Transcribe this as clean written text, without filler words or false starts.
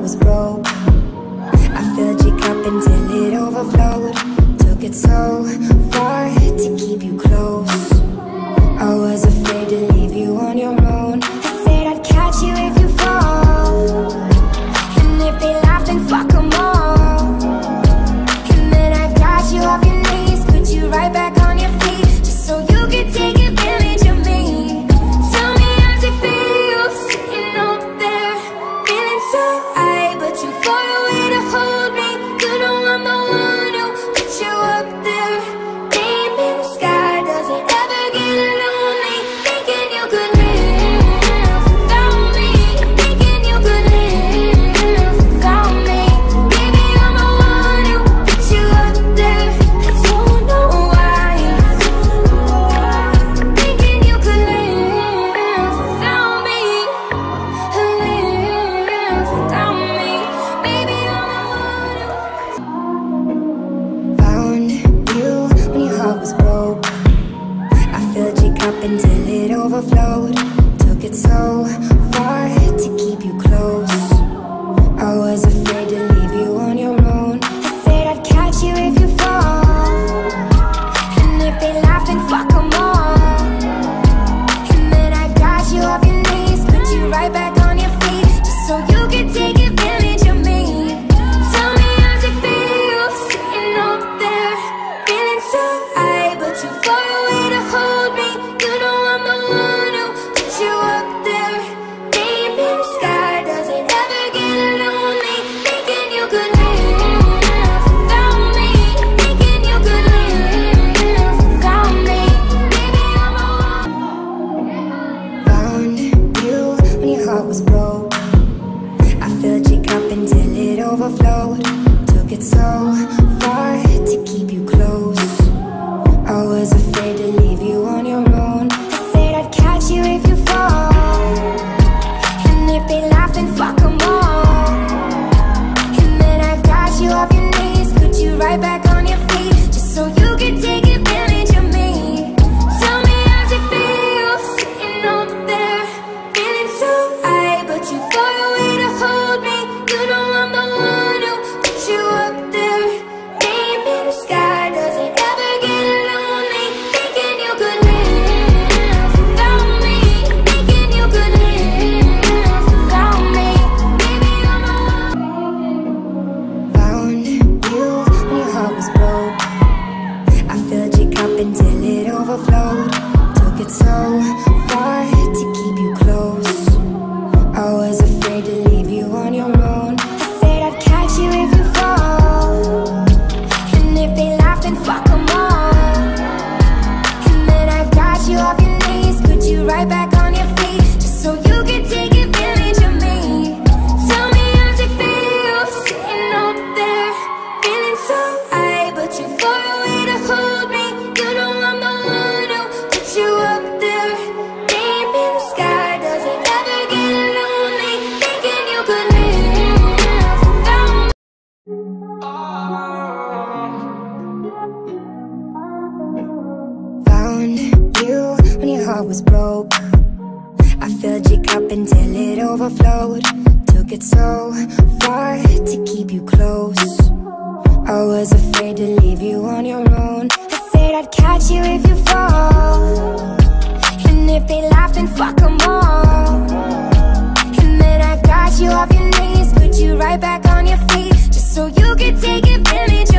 heart was broke. I filled your cup until it overflowed. Took it so far to keep you close. I was afraid to leave you on your own. I said I'd catch you if you fall, and if they laugh then fuck them all. And then I got you off your knees, put you right back on your feet, just so you could take advantage of me. Tell me how's it feel, sitting up there, feeling so high, but too far away to hold me. You know I'm the one who put you up there. Name in the sky, does it ever get lonely? Thinking you could live without me, thinking you could live without me. Baby, I'm the one who put you up there. I don't know why. Thinking you could live without me, live without me. Baby, I'm the one who found you when your heart was broke. I filled your cup until it overflowed. Took it so far to keep you close. I was afraid to leave you on your own. I said I'd catch you if you fall, and if they laugh then fuck them all. And then I got you off your knees, put you right back on your feet, just so you could take advantage of me. Tell me how's it feel, sitting up there, feeling so high, but too far away to hold me. You know I'm the one who put you up there. Name in the sky, does it ever get lonely? Thinking you could live without me, thinking you could live without me. Baby, I'm the one. Found you when your heart was broke. I filled your cup until it overflowed. Took it so far to keep you close. I was afraid to leave you on your own. I said I'd catch you if you fall, and if they laugh then fuck them all. And then I got you off your knees, put you right back on your feet, just so you could take advantage of me. Tell me how's it feel, sitting up there, feeling so high, but too far away to hold me. You know I'm the one who put you up there. Name in the sky, does it ever get lonely? Thinking you could live without me, thinking you could live without me. Baby, I'm the one. Found you when your heart was broke. I filled your cup until it overflowed. Took it so far to keep you close. I was afraid to leave you on your own. I said I'd catch you if you fall, and if they laugh then fuck them all. And then I got you off your knees, put you right back on your feet, just so you could take advantage of me. Tell me how's it feel, sitting up there, feeling so high, but too far away to hold me. You know I'm the one who put you up there. Name in the sky, does it ever get lonely? Thinking you could live without me. Found you when your heart was broke. I filled your cup until it overflowed. Took it so far to keep you close. I was afraid to leave you on your own. I said I'd catch you if you fall, and if they laugh then fuck them all. And then I got you off your knees, put you right back on your feet, just so you could take advantage